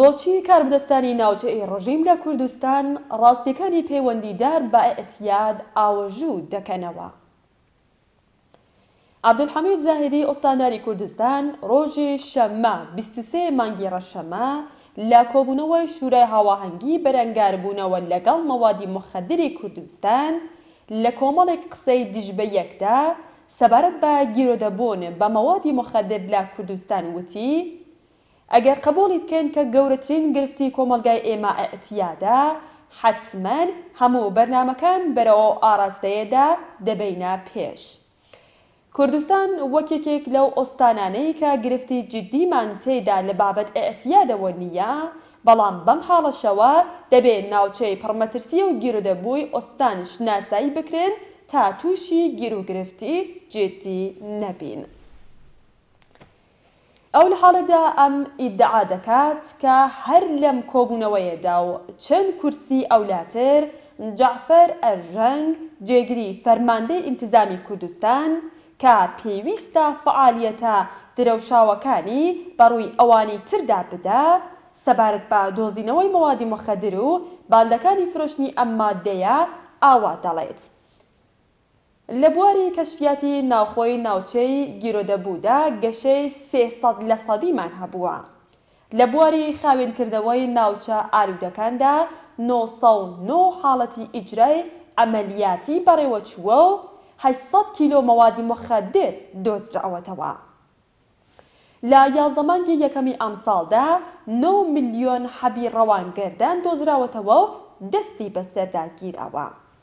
بۆچی کاربدەستانی ناوچەی ڕژیم لە کوردستان ڕاستیەکانی پەیوەندیدار بە ئەتیاد ئاوەژوو دەکەنەوە؟ عەبدولحەمید زاهیدی ئۆستانداری کوردستان ڕۆژی شەممە 23 مانگی ڕەشەمە لە کۆبوونەوەی شورای هاواهەنگی بەرەنگاربوونەوە لەگەڵ مەوادی مخەدری کوردستان لە کۆمەڵێک قسەی دژبەیەکدا سەبارەت بە گیرۆدەبوون بە مەوادی مخەدر لە کوردستان وتی ئەگەر قبوڵی بکەین کە گەورەترین گرفتی کۆمەلگای ئێمە ئەتیادە حتمەن هەموو بەرنامەکان بەرەوە ئاراستەیەدا دەبەینە پێش. کوردستان وەک یەکێک لەو ئۆستانانەی کە گرفتی جدیمان تێدا لە بابەت ئەتیادەوە نییە، بەڵام بەم حاڵەشەوە دەبێت ناوچەی پڕمەترسیە و گیرۆدەبووی ئۆستان شناسایی بکرێن تا تووشی گیرۆگرفتی جدی نەبین. ئەو لە حاڵەدا ئەم ئیدعا دەکات کە هەر لەم کۆبوونەوەیەدا و چەند کورسی ئەولاتر جەعفەر ئەرژەنگ جێگری فەرماندەی ئینتیزامی کوردستان کە پێویستە فعالیەتە درەوشاوەکانی بەڕووی ئەوانی تردا بدە سەبارەت بە دۆزینەوەی مەوادی مخەدر و باندەکانی فرۆشتنی ئەم مادەیە ئاوا دەڵێت. لە بواری کەشفیاتی ناوخۆی ناوچەی گیرۆدەبوودا گەشەی 300% هەبووە. لە بواری خاوێنکردنەوەی ناوچە ئالوودەکاندا 909 حاڵەتی ئیجرای ئەمەلیاتی بەڕێوەچووە و 800 کیلۆ مەوادی مخەدر دۆزراوەتەوە. لە 11 مانگی یەکەمی ئەمساڵدا 9 ملیۆن حەبی ڕەوانگەردان دۆزراوەتەوە و دەستی بەسەردا گیراوە.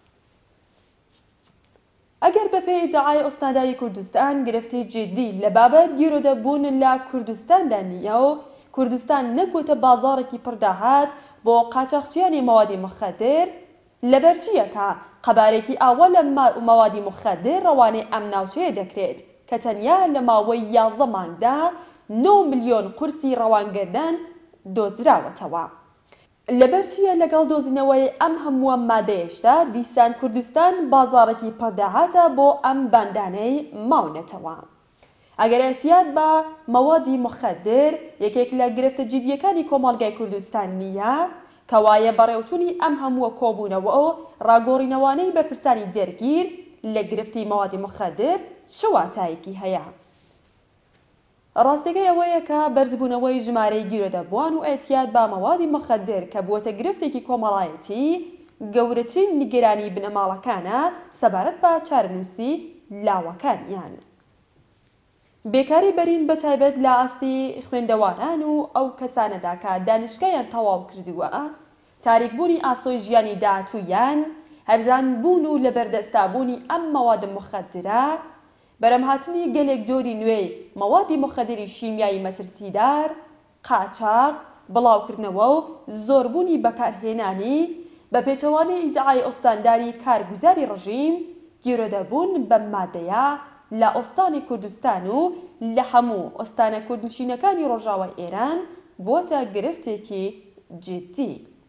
ئەگەر بەپێی ئیدعای ئۆستانداری کوردستان گرفتی جدی لە بابەت گیرۆدەبوون لە کوردستاندا نییە و کوردستان نەکوتە بازاڕێکی پرداهات بۆ قاچاقچیانی مەوادی مخەدر، لەبەرچیە کە قەبارێکی ئاوا لە مەوادی مخەدر ڕەوانەی ئەم ناوچەیە دەکرێت کە تەنیا لە ماوەی 11 مانگدا 9 ملیۆن قورسی ڕەوانگەردان دۆزراوەتەوە. لەبەرچیە لەگەڵ دۆزینەوەی ئەم هەمووە مادەیەشدا دیسان کوردستان بازاڕێکی پەرداهاتە بۆ ئەم باندانەی ماونەتەوە. ئەگەر ئەتیاد بە مەوادی مخەدر یەکێک لە گرفتە جدیەکانی کۆمەڵگای کوردستان نییە، کەوایە بەڕێوچوونی ئەم هەمووە کۆبوونەوە و ڕاگۆڕینەوانەی بەرپرسانی دەرگیر لە گرفتی مەوادی مخەدر چه واتایەکی هەیە؟ ڕاستیەکەی ئەوەیە کە بەرزبوونەوەی ژمارەی گیرۆدەبووان و ئەتیاد بە مەوادی مخەدر کە بووەتە گرفتێکی کۆمەڵایەتی گەورەترین نیگەرانی بنەماڵەکانە سەبارەت بە چارەنووسی لاوەکانیان. بێکاری بەرین بەتایبەت لە ئاستی خوێندەواران و ئەو کەسانەدا کە دانشگایان تەواو کردووە، تاریکبوونی ئاسۆی ژیانی داهاتوویان، هەرزانبوون و لەبەردەستابوونی ئەم مەوادە مخەدرە، بەرەمهاتنی گەلێک جۆری نوێی مەوادی مخەدری شیمیایی مەترسیدار، قاچاق، بڵاوکردنەوە و زۆربوونی بەکارهێنانی بە پێچەوانەی ئیدعای ئۆستانداری کارگوزاری ڕژیم گیرۆدەبوون بەم مادەیە لە ئۆستانی کوردستان و لە هەموو ئۆستانە کوردنشینەکانی ڕۆژاوای ئێران بۆتە گرفتێکی جدی.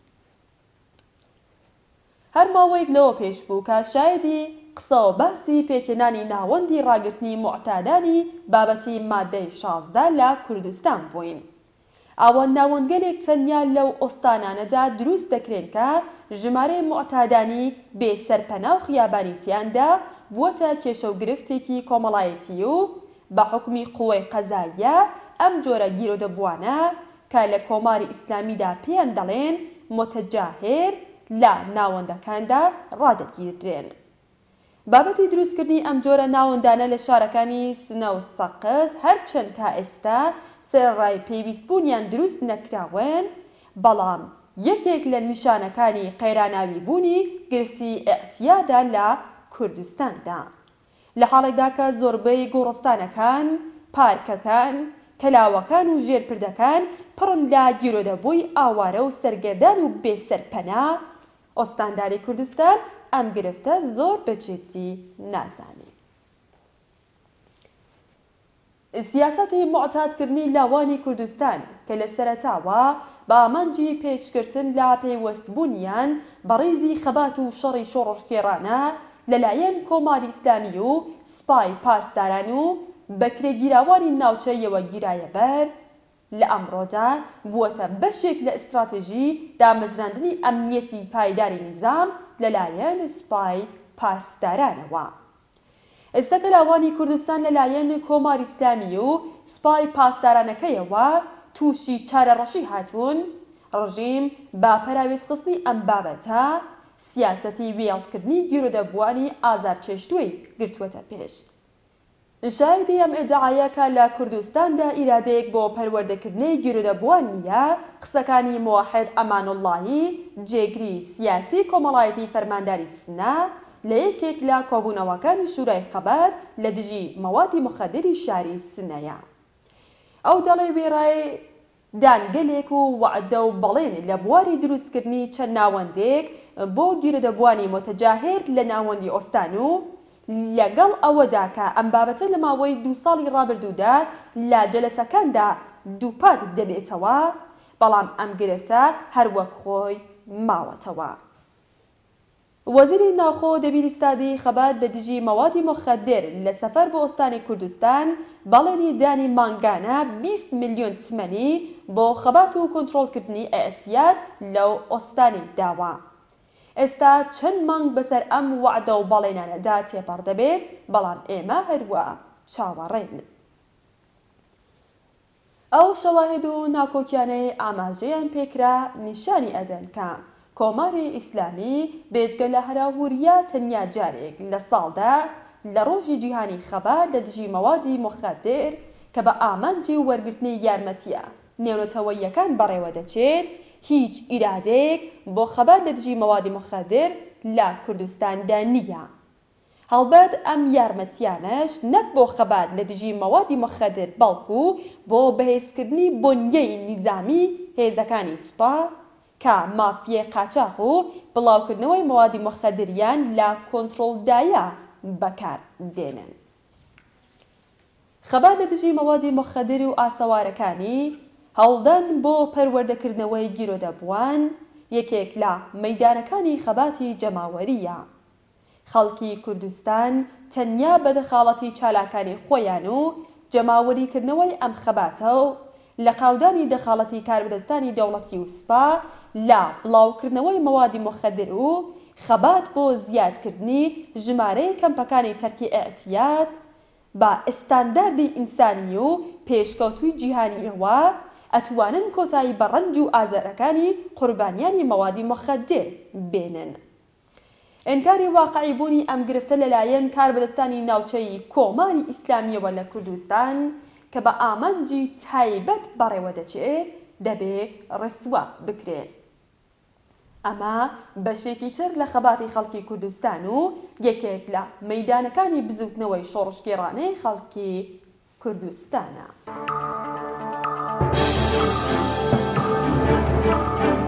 هەر ماوەیەک لەوە پێش بوو کە شایەدی قسە و باسی پێکێنانی ناوەندی ڕاگررتنی معتادانی بابەتی مادەی 16 لە کوردستان بووین. ئەوە ناوەندگەلێک تەنیا لەو ئۆستانانەدا دروست دەکرێن کە ژمارەی معتادانی بێسەرپەنا و خیابانیتیاندا بووەتە کێشە و گرفتێکی کۆمەڵایەتی و بە حکمی قووەی قەزاییە ئەم جۆرە گیرۆدەبووانە کە لە کۆماری ئیسلامیدا پێیان دەڵێن متەجاهر لە ناوەندەکاندا ڕادەگیردرێن. بابەتی دروستکردنی ئەم جۆرە ناوەندانە لە شارەکانی سنە و سەقز هەرچەند تا ئێستا سەرڕای پێویستبوونیان دروست نەکراون، بەڵام یەکێک لە نیشانەکانی قەیراناوی بوونی گرفتی ئەتیادە لە کوردستاندا. لە حاڵێکدا کە زۆربەی گۆڕستانەکان، پارکەکان، تەلاوەکان و ژێرپردەکان پڕن لە گیرۆدەبووی ئاوارە و سەرگەردان و بێسەرپەنا، ئۆستانداری کوردستان ئەم گرفتە زۆر بەجددی نازانێت. سیاسەتی معتادکردنی لاوانی کوردستان کە لە سەرەتاوە بە ئامانجی پێشکردن لە پەیوەستبوونیان بە ڕێزی خەبات و شەڕی شۆڕشکێڕانە لەلایەن کۆماری ئیسلامی و سپای پاسداران و بەکرێگیراوانی ناوچەیەوە گیرایەبەر، لە ئەمڕۆدا بووەتە بەشێک لە ئستراتێژی دامەزراندنی ئەمنیەتی پایداری نیزام لەلایەن سوپای پاسدارانەوە. ئێستا کەلاوانی کوردستان لەلایەن کۆماری ئیسلامی و سوپای پاسدارانەکەیەوە تووشی چارەڕەشی هاتوون، ڕژیم با پەراوێزخستنی ئەم بابەتە سیاسەتی وێڵکردنی گیرۆدەبووانی ئازارچێشتووی گرتووەتە پێش. شایدی ئەم ئێدعایەکە لە کوردستاندا ئیرادەیەک بۆ پەروەردەکردنی گیرۆدەبووان نییە، قسەکانی موحید ئەمانوڵڵاهی جێگری سیاسی کۆمەڵایەتی فەرمانداری سنە لە یەکێک لە کۆبوونەوەکانی شورای خەبەر لە دژی مەوادی مخەدری شاری سنەیە. ئەو دەڵێ وێڕای دانگەلێک و وعدە و بەڵێن لە بواری دروستکردنی چەند ناوەندێک بۆ گیرۆدەبووانی متەجاهر لە ناوەندی ئۆستان و لەگەڵ ئەوەدا کە ئەم بابەتە لە ماوەی 2 ساڵی ڕابردوودا لە جەلەسەکاندا دووپات دەبێتەوە، بەڵام ئەم گرفتە هەروەک خۆی ماوەتەوە. وەزیری ناوخۆ دەبیری ستادی خەبات لە دژی مەوادی مخەدر لە سەفەر بۆ ئۆستانی کوردستان بەڵێنی دانی مانگانە 20 ملیۆن تمەنی بۆ خەبات و کۆنتڕۆڵکردنی ئەعتیاد لەو ئۆستانی داوە. ئێستا چەند مانگ بەسەر ئەم وعدە و بەڵێنانەدا تێپەڕ دەبێت، بەڵام ئێمە هەروە چاوەڕێین. ئەو شەواهد و ناکۆکیانەی ئاماژەیان پێکرا نیشانی ئەدەن کە کۆماری ئیسلامی بێجگە لە هەراووریە تەنیا جارێک لە ساڵدا لە ڕۆژی جیهانی خەبات لە دژی مەوادی مخەدر کە بە ئامانجی وەرگرتنی یارمەتیە نێونەتەوەییەکان بەڕێوە دەچێت، هیچ ئیرادەیەک بۆ خەبات لە دژی مەوادی مخەدر لە کوردستاندا نییە. هەڵبەت ئەم یارمەتیانەش نەک بۆ خەبات لە دژی مەوادی مخەدر بەڵکو بۆ بەهێزکردنی بۆنیەی نیزامی هێزەکانی سوپا کە مافیای قاچاق و بڵاوکردنەوەی مەوادی مخەدریان لە کۆنتڕۆڵدایە بەکار دێنن. خەبات لە دژی مەوادی مخەدر و ئاسەوارەکانی هەوڵدان بۆ پەروەردەکردنەوەی گیرۆدەبووان یەکێک لە مەیدانەکانی خەباتی جەماوەریە. خەڵکی کوردستان تەنیا بەدەخاڵەتی چالاکانی خۆیان و جەماوەریکردنەوەی ئەم خەباتە و لە قاودانی دەخاڵەتی کاربدەستانی دەوڵەتی و سوپا لە بڵاوکردنەوەی مەوادی مخەدر و خەبات بۆ زیادکردنی ژمارەی کەمپەکانی تەرکی ئەعتیاد بە ئستانداردی ئینسانی و پێشکەوتووی جیهانیەوە ئەتوانن کۆتایی بە ڕەنج و ئازارەکانی قوربانیانی مەوادی مخەدر بێنن. ئینکاری واقعی بوونی ئەم گرفتە لەلایەن کاربدەستانی ناوچەی کۆماری ئیسلامیەوە لە کوردستان کە بە ئامانجی تایبەت بەڕێوە دەچێت دەبێ ڕسوا بکرێت. ئەمە بەشێکی تر لە خەباتی خەڵکی کوردستان و یەکێک لە مەیدانەکانی بزوتنەوەی شۆڕشگێڕانەی خەڵکی کوردستانە.